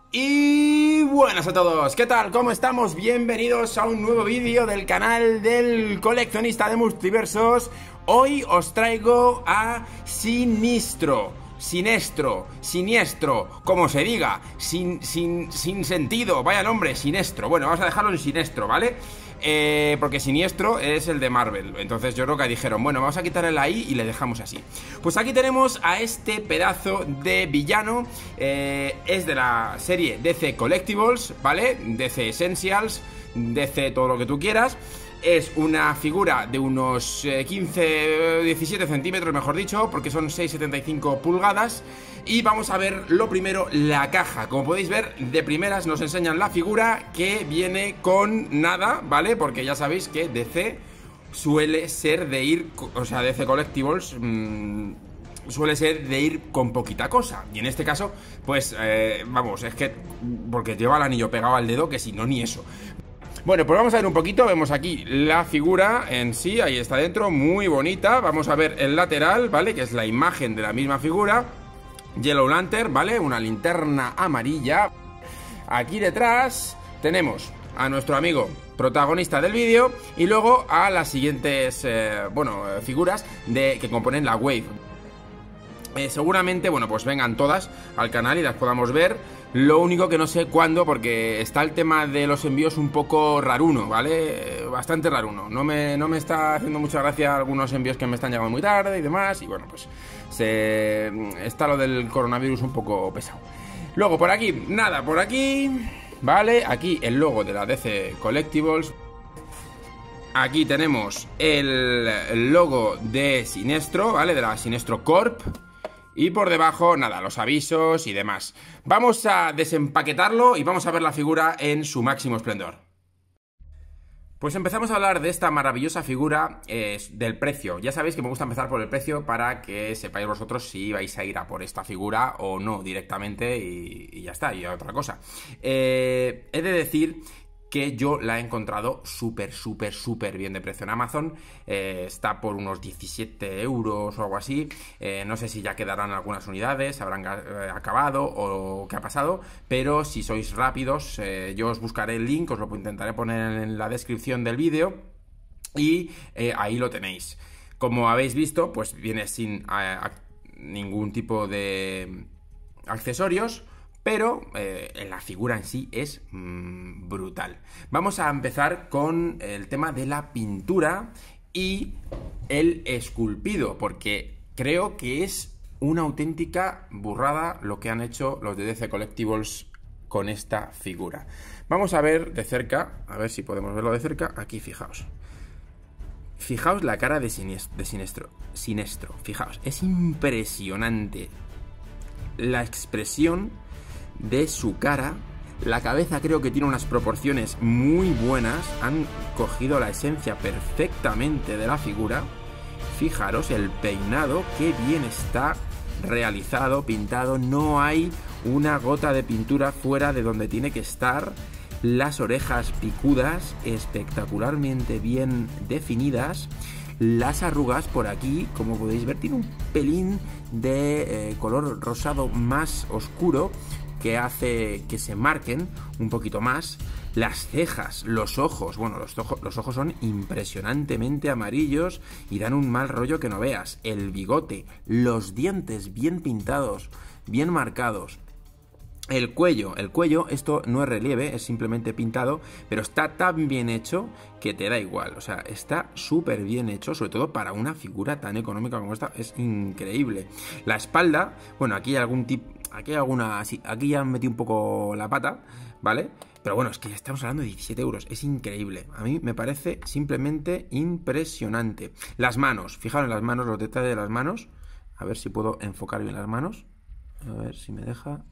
Y buenas a todos, ¿qué tal? ¿Cómo estamos? Bienvenidos a un nuevo vídeo del canal del coleccionista de multiversos. Hoy os traigo a Sinistro, Siniestro, como se diga, sin sentido, vaya nombre, Sinestro. Bueno, vamos a dejarlo en Sinestro, ¿vale? Porque Siniestro es el de Marvel. Entonces yo creo que dijeron, bueno, vamos a quitarle la I y le dejamos así. Pues aquí tenemos a este pedazo de villano. Es de la serie DC Collectibles, ¿vale? DC Essentials, DC todo lo que tú quieras. Es una figura de unos 17 centímetros, mejor dicho, porque son 6,75 pulgadas. Y vamos a ver lo primero, la caja. Como podéis ver, de primeras nos enseñan la figura, que viene con nada, ¿vale? Porque ya sabéis que DC suele ser de ir, o sea, DC Collectibles suele ser de ir con poquita cosa. Y en este caso, pues, vamos, es que porque lleva el anillo pegado al dedo, que si no, ni eso. Bueno, pues vamos a ver un poquito. Vemos aquí la figura en sí, ahí está dentro, muy bonita. Vamos a ver el lateral, ¿vale? Que es la imagen de la misma figura. Yellow Lantern, ¿vale? Una linterna amarilla. Aquí detrás tenemos a nuestro amigo protagonista del vídeo y luego a las siguientes, figuras que componen la Wave. Seguramente, bueno, pues vengan todas al canal y las podamos ver. Lo único que no sé cuándo, porque está el tema de los envíos un poco raruno, ¿vale? Bastante raruno. No me está haciendo mucha gracia algunos envíos que me están llegando muy tarde y demás. Y bueno, pues está lo del coronavirus un poco pesado. Luego por aquí, nada, por aquí, ¿vale? Aquí el logo de la DC Collectibles. Aquí tenemos el logo de Sinestro, ¿vale? De la Sinestro Corp. Y por debajo, nada, los avisos y demás. Vamos a desempaquetarlo y vamos a ver la figura en su máximo esplendor. Pues empezamos a hablar de esta maravillosa figura, del precio. Ya sabéis que me gusta empezar por el precio para que sepáis vosotros si vais a ir a por esta figura o no directamente y ya está, y a otra cosa. He de decir que yo la he encontrado súper bien de precio en Amazon. Está por unos 17 euros o algo así. No sé si ya quedarán algunas unidades, habrán acabado o qué ha pasado, pero si sois rápidos, yo os buscaré el link, os lo intentaré poner en la descripción del vídeo y ahí lo tenéis. Como habéis visto, pues viene sin ningún tipo de accesorios, pero la figura en sí es brutal. Vamos a empezar con el tema de la pintura y el esculpido, porque creo que es una auténtica burrada lo que han hecho los de DC Collectibles con esta figura. Vamos a ver de cerca, a ver si podemos verlo de cerca. Aquí, fijaos. Fijaos la cara de Sinestro. Fijaos, es impresionante la expresión de su cara. La cabeza creo que tiene unas proporciones muy buenas. Han cogido la esencia perfectamente de la figura. Fijaros el peinado, qué bien está realizado, pintado. No hay una gota de pintura fuera de donde tiene que estar. Las orejas picudas, espectacularmente bien definidas. Las arrugas por aquí, como podéis ver, tiene un pelín de color rosado más oscuro, que hace que se marquen un poquito más. Las cejas, los ojos, bueno, los ojos son impresionantemente amarillos y dan un mal rollo que no veas. El bigote, los dientes bien pintados, bien marcados. El cuello, esto no es relieve, es simplemente pintado, pero está tan bien hecho que te da igual. O sea, está súper bien hecho, sobre todo para una figura tan económica como esta, es increíble. La espalda, bueno, aquí hay algún tipo, aquí ya metí un poco la pata, ¿vale? Pero bueno, es que ya estamos hablando de 17 euros, es increíble. A mí me parece simplemente impresionante. Las manos, fijaros en las manos, los detalles de las manos. A ver si puedo enfocar bien las manos. A ver si me deja.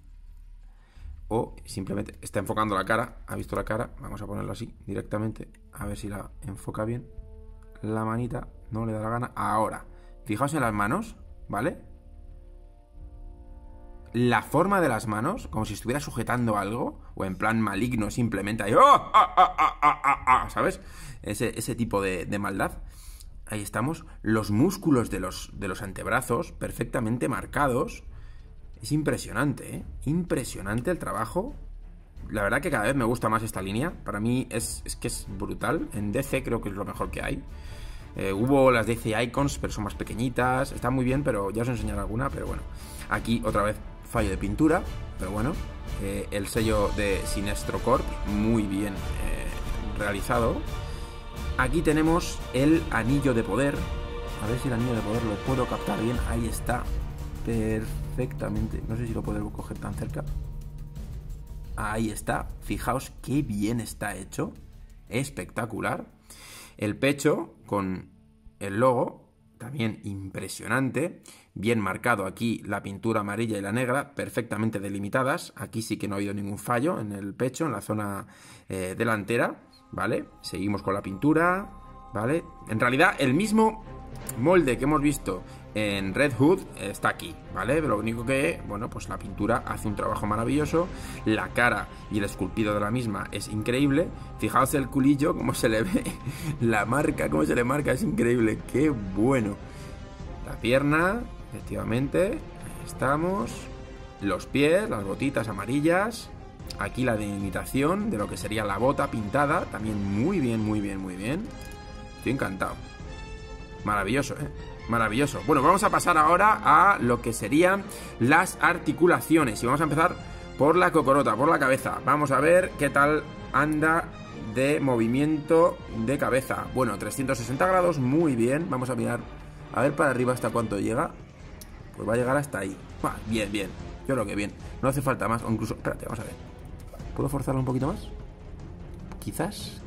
O simplemente está enfocando la cara. ¿Ha visto la cara? Vamos a ponerlo así directamente. A ver si la enfoca bien. La manita no le da la gana. Ahora, fijaos en las manos, ¿vale? La forma de las manos, como si estuviera sujetando algo, o en plan maligno simplemente ahí, ¿sabes? Ese tipo de maldad. Ahí estamos. Los músculos de los antebrazos perfectamente marcados. Es impresionante, ¿eh? Impresionante el trabajo la verdad que cada vez me gusta más esta línea. Para mí es que es brutal. En DC creo que es lo mejor que hay. Hubo las DC Icons, pero son más pequeñitas. Están muy bien, pero ya os enseñaré alguna. Pero bueno, aquí otra vez fallo de pintura. Pero bueno, el sello de Sinestro Corp, muy bien realizado. Aquí tenemos el anillo de poder. A ver si el anillo de poder lo puedo captar bien. Ahí está, perfectamente. No sé si lo puedo coger tan cerca. Ahí está, fijaos qué bien está hecho. Espectacular. El pecho con el logo, también impresionante. Bien marcado aquí la pintura amarilla y la negra, perfectamente delimitadas. Aquí sí que no ha habido ningún fallo en el pecho, en la zona delantera, ¿vale? Seguimos con la pintura, ¿vale? En realidad el mismo molde que hemos visto en Red Hood está aquí, ¿vale? Lo único que, bueno, pues la pintura hace un trabajo maravilloso. La cara y el esculpido de la misma es increíble. Fijaos el culillo, cómo se le ve la marca, cómo se le marca, es increíble. ¡Qué bueno! La pierna, efectivamente, ahí estamos. Los pies, las botitas amarillas. Aquí la delimitación de lo que sería la bota pintada, también muy bien, muy bien, muy bien. Estoy encantado. Maravilloso, ¿eh? Maravilloso. Bueno, vamos a pasar ahora a lo que serían las articulaciones. Y vamos a empezar por la cocorota, por la cabeza. Vamos a ver qué tal anda de movimiento de cabeza. Bueno, 360 grados, muy bien. Vamos a mirar, a ver para arriba hasta cuánto llega. Pues va a llegar hasta ahí. Bien, bien. Yo creo que bien. No hace falta más. O incluso, espérate, vamos a ver. ¿Puedo forzarlo un poquito más? Quizás.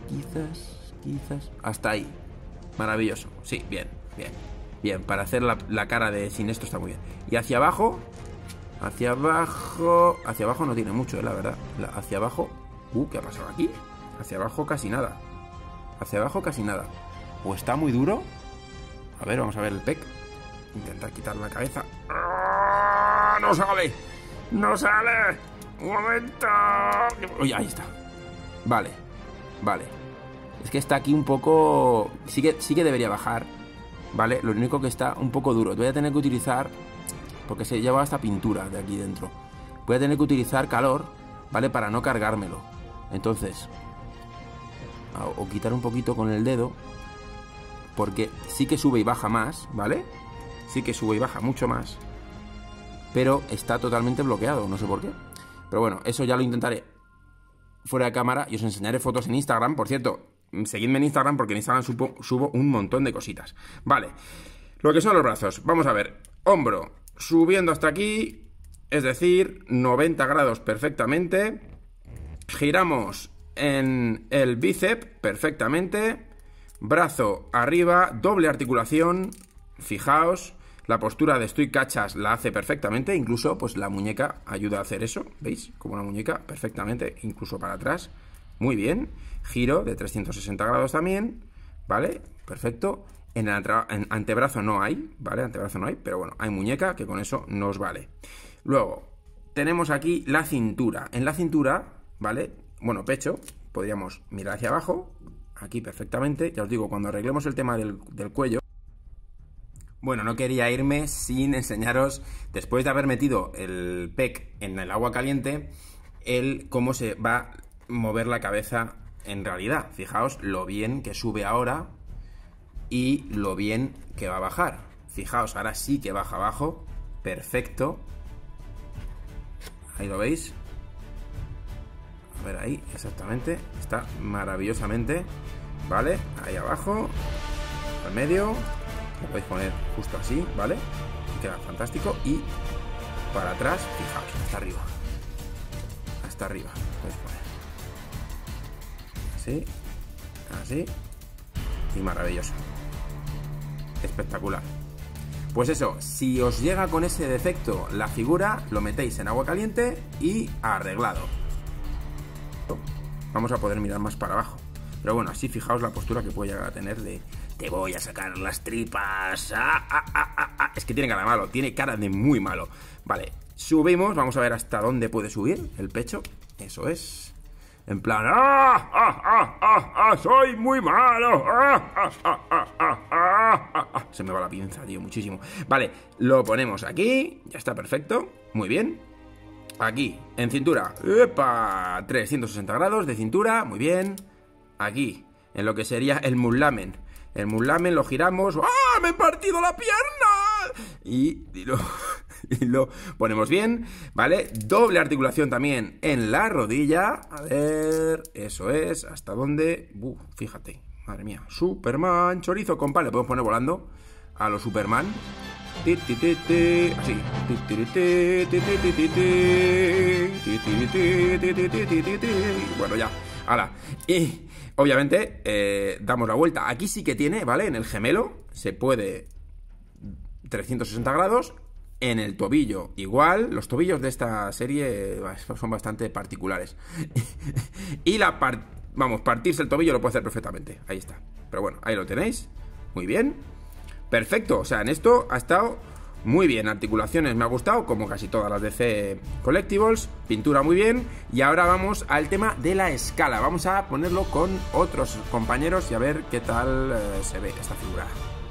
Hasta ahí. Maravilloso. Sí, bien, bien. Bien, para hacer la cara de Sinestro está muy bien. Y hacia abajo. Hacia abajo no tiene mucho, la verdad. Hacia abajo. ¿Qué ha pasado aquí? Hacia abajo casi nada. Hacia abajo casi nada. O está muy duro. A ver, vamos a ver el pec. Intentar quitar la cabeza. ¡Ah! ¡No sale! ¡No sale! ¡Un momento! Uy, ahí está. Vale. Vale. Es que está aquí un poco... Sí que debería bajar. ¿Vale? Lo único que está un poco duro. Voy a tener que utilizar... Porque se lleva esta pintura de aquí dentro. Voy a tener que utilizar calor, ¿vale? Para no cargármelo. Entonces... O quitar un poquito con el dedo. Porque sí que sube y baja más, ¿vale? Sí que sube y baja mucho más. Pero está totalmente bloqueado, no sé por qué. Pero bueno, eso ya lo intentaré fuera de cámara y os enseñaré fotos en Instagram. Por cierto, seguidme en Instagram porque en Instagram subo un montón de cositas. Vale, lo que son los brazos. Vamos a ver, hombro subiendo hasta aquí, es decir, 90 grados perfectamente. Giramos en el bíceps perfectamente. Brazo arriba, doble articulación. Fijaos, la postura de estoy cachas la hace perfectamente. Incluso pues la muñeca ayuda a hacer eso. ¿Veis? Como una muñeca perfectamente, incluso para atrás. Muy bien. Giro de 360 grados también. ¿Vale? Perfecto. En antebrazo no hay, ¿vale? Antebrazo no hay, pero bueno, hay muñeca que con eso nos vale. Luego, tenemos aquí la cintura. En la cintura, ¿vale? Bueno, pecho, podríamos mirar hacia abajo. Aquí perfectamente. Ya os digo, cuando arreglemos el tema del cuello. Bueno, no quería irme sin enseñaros, después de haber metido el pec en el agua caliente, cómo se va a mover la cabeza en realidad. Fijaos lo bien que sube ahora y lo bien que va a bajar. Fijaos, ahora sí que baja abajo. Perfecto. Ahí lo veis. A ver ahí, exactamente. Está maravillosamente. Vale, ahí abajo. Al medio. Lo podéis poner justo así, ¿vale? Queda fantástico. Y para atrás, fijaos, hasta arriba. Hasta arriba. Podéis poner. Así. Así. Y maravilloso. Espectacular. Pues eso, si os llega con ese defecto la figura, lo metéis en agua caliente y arreglado. Vamos a poder mirar más para abajo. Pero bueno, así fijaos la postura que puede llegar a tener de... Te voy a sacar las tripas. Es que tiene cara de malo, tiene cara de muy malo. Vale, subimos, vamos a ver hasta dónde puede subir el pecho. Eso es. En plan... ¡Soy muy malo! Se me va la pinza, tío, muchísimo. Vale, lo ponemos aquí. Ya está perfecto. Muy bien. Aquí, en cintura. ¡Epa! 360 grados de cintura, muy bien. Aquí, en lo que sería el muslamen. El muslamen lo giramos. ¡Ah! ¡Me he partido la pierna! Y lo ponemos bien, ¿vale? Doble articulación también en la rodilla. A ver, eso es. ¿Hasta dónde? Fíjate, madre mía. Superman, chorizo con pan. Le podemos poner volando a los Superman. Así. Bueno, ya. Ahora. Y obviamente damos la vuelta. Aquí sí que tiene, ¿vale? En el gemelo se puede 360 grados. En el tobillo igual. Los tobillos de esta serie son bastante particulares. Y partirse el tobillo lo puede hacer perfectamente. Ahí está. Pero bueno, ahí lo tenéis. Muy bien. Perfecto, o sea, en esto ha estado muy bien. Articulaciones me ha gustado, como casi todas las DC Collectibles. Pintura muy bien. Y ahora vamos al tema de la escala. Vamos a ponerlo con otros compañeros y a ver qué tal se ve esta figura.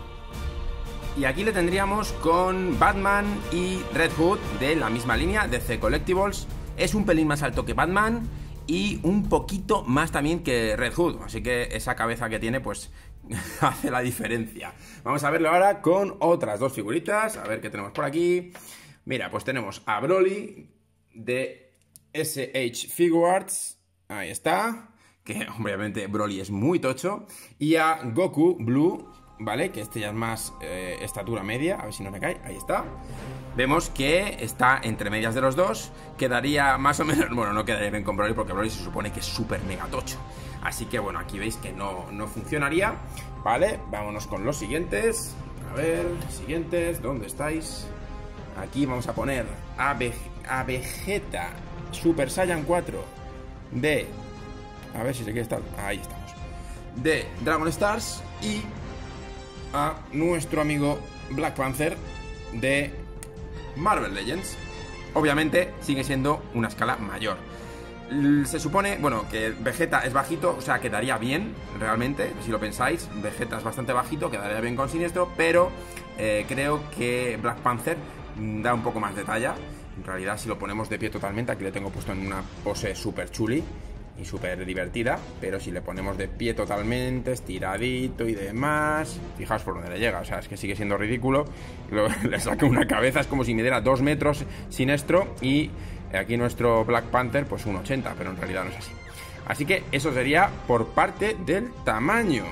Y aquí le tendríamos con Batman y Red Hood de la misma línea, DC Collectibles. Es un pelín más alto que Batman y un poquito más también que Red Hood. Así que esa cabeza que tiene, pues hace la diferencia. Vamos a verlo ahora con otras dos figuritas. A ver qué tenemos por aquí. Mira, pues tenemos a Broly de SH Figuarts. Ahí está. Que obviamente Broly es muy tocho. Y a Goku Blue, ¿vale? Que este ya es más estatura media. A ver si no me cae. Ahí está. Vemos que está entre medias de los dos. Quedaría más o menos... Bueno, no quedaría bien con Broly porque Broly se supone que es súper mega tocho. Así que bueno, aquí veis que no funcionaría. Vale, vámonos con los siguientes. A ver, siguientes, ¿dónde estáis? Aquí vamos a poner a Vegeta Super Saiyan 4 de... A ver si se quiere estar... Ahí estamos. De Dragon Stars. Y a nuestro amigo Black Panther de Marvel Legends. Obviamente sigue siendo una escala mayor. Se supone, bueno, que Vegeta es bajito, o sea, quedaría bien, realmente, si lo pensáis. Vegeta es bastante bajito, quedaría bien con Siniestro, pero creo que Black Panther da un poco más de talla. En realidad, si lo ponemos de pie totalmente, aquí le tengo puesto en una pose súper chuli y súper divertida, pero si le ponemos de pie totalmente, estiradito y demás, fijaos por dónde le llega, o sea, es que sigue siendo ridículo. Le saca una cabeza, es como si midiera 2 metros Siniestro y... Aquí nuestro Black Panther, pues un 80, pero en realidad no es así. Así que eso sería por parte del tamaño.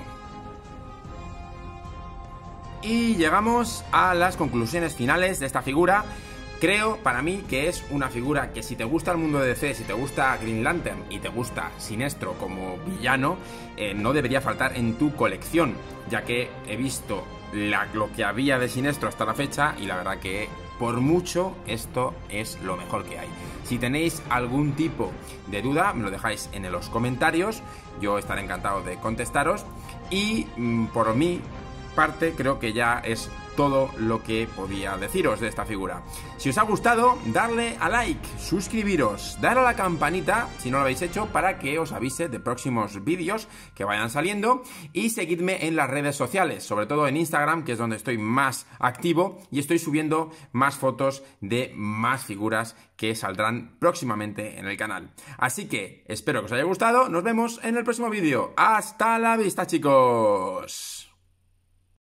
Y llegamos a las conclusiones finales de esta figura. Creo, para mí, que es una figura que si te gusta el mundo de DC, si te gusta Green Lantern y te gusta Siniestro como villano, no debería faltar en tu colección, ya que he visto lo que había de Siniestro hasta la fecha y la verdad que por mucho esto es lo mejor que hay. Si tenéis algún tipo de duda, me lo dejáis en los comentarios, yo estaré encantado de contestaros y por mi parte creo que ya es todo lo que podía deciros de esta figura. Si os ha gustado, darle a like, suscribiros, dar a la campanita si no lo habéis hecho para que os avise de próximos vídeos que vayan saliendo y seguidme en las redes sociales, sobre todo en Instagram, que es donde estoy más activo y estoy subiendo más fotos de más figuras que saldrán próximamente en el canal. Así que espero que os haya gustado, nos vemos en el próximo vídeo. ¡Hasta la vista, chicos!